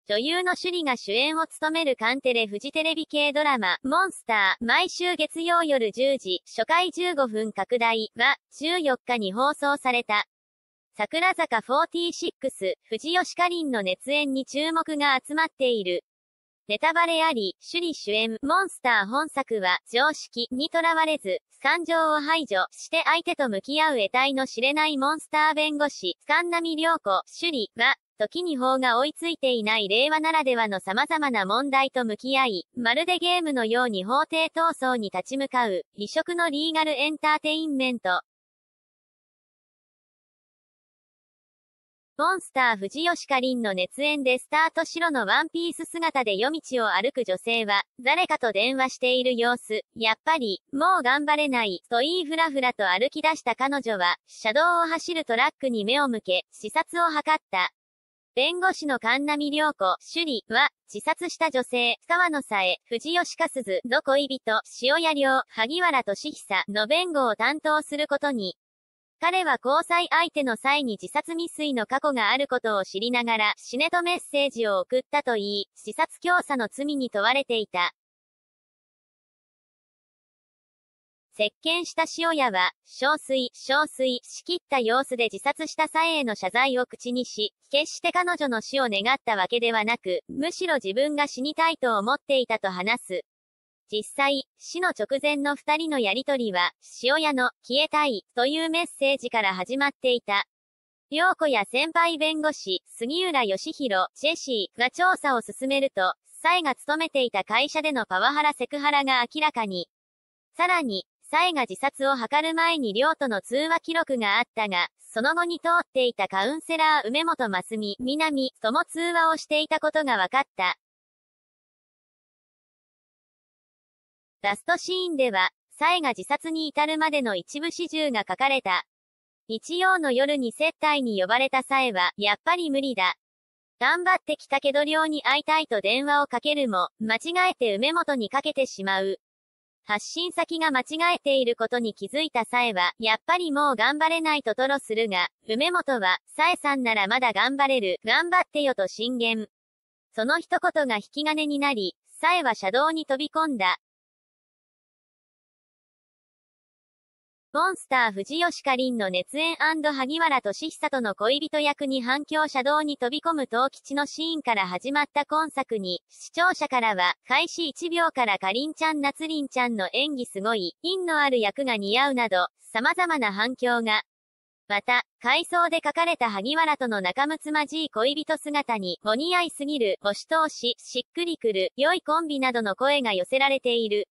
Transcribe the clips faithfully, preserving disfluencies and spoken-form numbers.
女優の趣里が主演を務めるカンテレフジテレビ系ドラマ、モンスター、毎週月曜夜じゅうじ、初回じゅうごふん拡大は、じゅうよっかに放送された。桜坂フォーティーシックス、藤吉夏鈴の熱演に注目が集まっている。ネタバレあり、趣里主演、モンスター本作は、常識にとらわれず、感情を排除して相手と向き合う得体の知れないモンスター弁護士、神波涼子、趣里は、時に法が追いついていない令和ならではの様々な問題と向き合い、まるでゲームのように法廷闘争に立ち向かう、異色のリーガルエンターテインメント。モンスター藤吉夏鈴の熱演でスタート白のワンピース姿で夜道を歩く女性は、誰かと電話している様子。やっぱり、もう頑張れない、と言いふらふらと歩き出した彼女は、車道を走るトラックに目を向け、視察を図った。弁護士の神波涼子、趣里は、自殺した女性、川野紗恵、藤吉夏鈴の恋人、塩谷亮、萩原俊久の弁護を担当することに。彼は交際相手の際に自殺未遂の過去があることを知りながら、死ねとメッセージを送ったと言い、自殺教唆の罪に問われていた。接見した塩谷は、憔悴、憔悴しきった様子で自殺した紗恵への謝罪を口にし、決して彼女の死を願ったわけではなく、むしろ自分が死にたいと思っていたと話す。実際、死の直前の二人のやりとりは、塩谷の、消えたい、というメッセージから始まっていた。涼子や先輩弁護士、杉浦義弘、ジェシーが調査を進めると、紗恵が勤めていた会社でのパワハラセクハラが明らかに。さらに、紗恵が自殺を図る前に涼との通話記録があったが、その後に通っていたカウンセラー梅本真澄、南とも通話をしていたことが分かった。ラストシーンでは、紗恵が自殺に至るまでの一部始終が書かれた。日曜の夜に接待に呼ばれた紗恵は、やっぱり無理だ。頑張ってきたけど涼に会いたいと電話をかけるも、間違えて梅本にかけてしまう。発信先が間違えていることに気づいた紗恵は、やっぱりもう頑張れないと吐露するが、梅本は、紗恵さんならまだ頑張れる、頑張ってよと進言。その一言が引き金になり、紗恵は車道に飛び込んだ。モンスター藤吉夏鈴の熱演&萩原俊久との恋人役に反響車道に飛び込む東吉のシーンから始まった今作に、視聴者からは、開始いちびょうからかりんちゃん夏鈴ちゃんの演技すごい、品のある役が似合うなど、様々な反響が。また、回想で書かれた萩原との仲睦まじい恋人姿に、お似合いすぎる、押し通し、しっくりくる、良いコンビなどの声が寄せられている。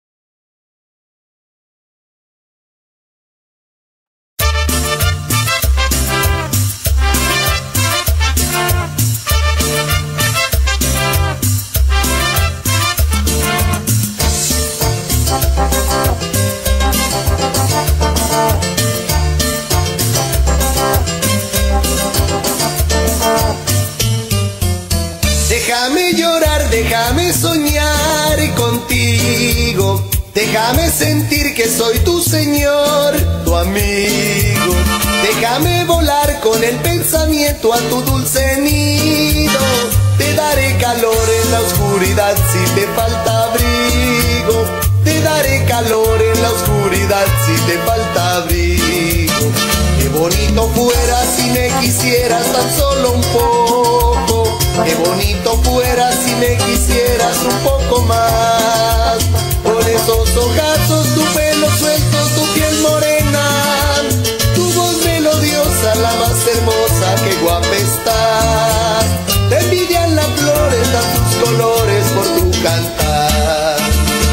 Déjame llorar, déjame soñar contigo. Déjame sentir que soy tu señor, tu amigo. Déjame volar con el pensamiento a tu dulce nido. Te daré calor en la oscuridad si te falta abrigo. Te daré calor en la oscuridad si te falta abrigo. Qué bonito fuera si me quisieras tan solo un poco. Qué bonito fuera si me quisieras un poco más. Por esos ojazos, tu pelo suelto, tu piel morena, tu voz melodiosa, la más hermosa, qué guapa estás. Te envidian las flores, dan tus colores por tu cantar.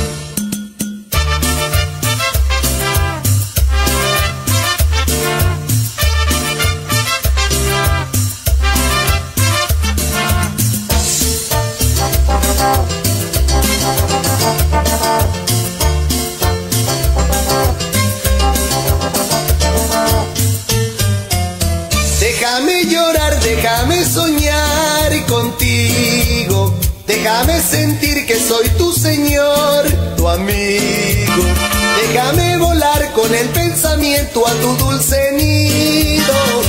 Déjame llorar, déjame soñar contigo. Déjame sentir que soy tu señor, tu amigo. Déjame volar con el pensamiento a tu dulce nido.